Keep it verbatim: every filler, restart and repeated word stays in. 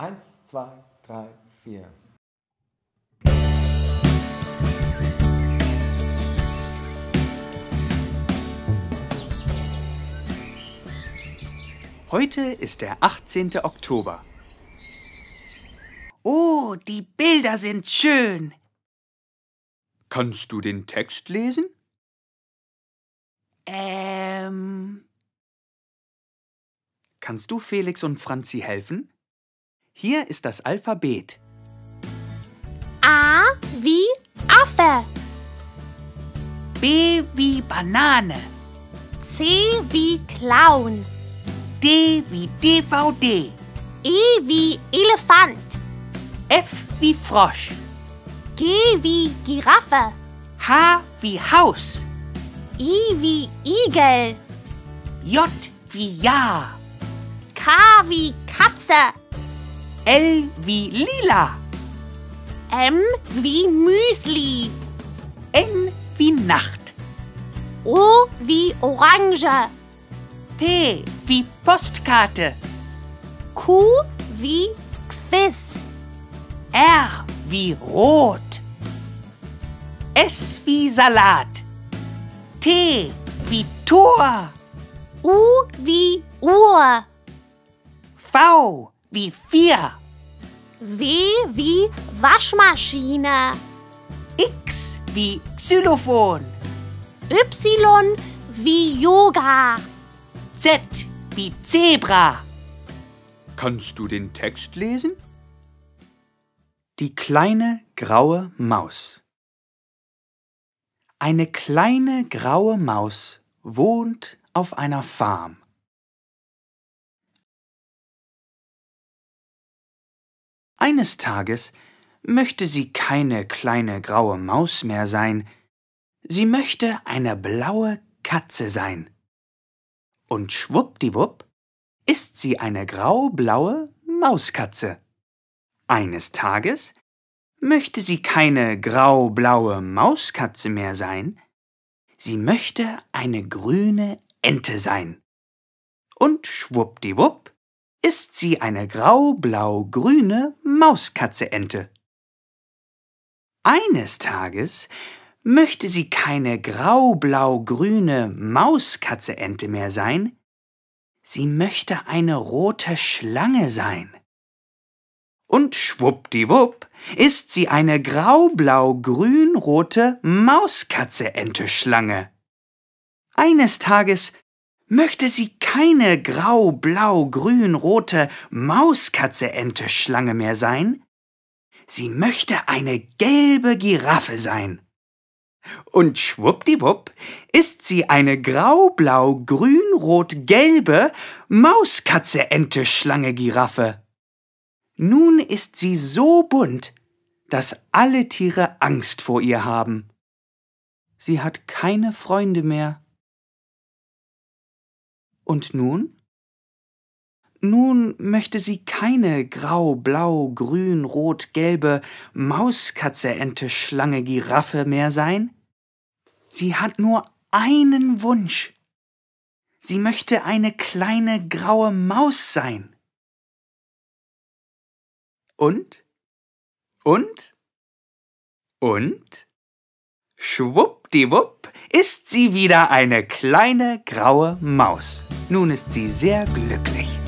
Eins, zwei, drei, vier. Heute ist der achtzehnte Oktober. Oh, die Bilder sind schön. Kannst du den Text lesen? Ähm... Kannst du Felix und Franzi helfen? Hier ist das Alphabet. A wie Affe. B wie Banane. C wie Clown. D wie D V D. E wie Elefant. F wie Frosch. G wie Giraffe. H wie Haus. I wie Igel. J wie Ja. K wie Katze. L wie Lila. M wie Müsli. N wie Nacht. O wie Orange. P wie Postkarte. Q wie Quiz. R wie Rot. S wie Salat. T wie Tor. U wie Uhr. V wie Vier. W wie Waschmaschine. X wie Xylophon. Y wie Yoga. Z wie Zebra. Kannst du den Text lesen? Die kleine graue Maus. Eine kleine graue Maus wohnt auf einer Farm. Eines Tages möchte sie keine kleine graue Maus mehr sein, sie möchte eine blaue Katze sein. Und schwuppdiwupp ist sie eine grau-blaue Mauskatze. Eines Tages möchte sie keine grau-blaue Mauskatze mehr sein, sie möchte eine grüne Ente sein. Und schwuppdiwupp ist sie eine grau-blau-grüne Mauskatze-Ente. Eines Tages möchte sie keine grau-blau-grüne Mauskatze-Ente mehr sein, sie möchte eine rote Schlange sein. Und schwuppdiwupp ist sie eine grau-blau-grün-rote Mauskatze-Ente-Schlange. Eines Tages möchte sie keine grau-blau-grün-rote Mauskatze-Ente-Schlange mehr sein, sie möchte eine gelbe Giraffe sein. Und schwuppdiwupp ist sie eine grau-blau-grün-rot-gelbe Mauskatze-Ente-Schlange-Giraffe. Nun ist sie so bunt, dass alle Tiere Angst vor ihr haben. Sie hat keine Freunde mehr. Und nun? Nun möchte sie keine grau-blau-grün-rot-gelbe Mauskatze-Ente-Schlange-Giraffe mehr sein. Sie hat nur einen Wunsch. Sie möchte eine kleine graue Maus sein. Und? Und? Und? Schwuppdiwupp ist sie wieder eine kleine graue Maus. Nun ist sie sehr glücklich.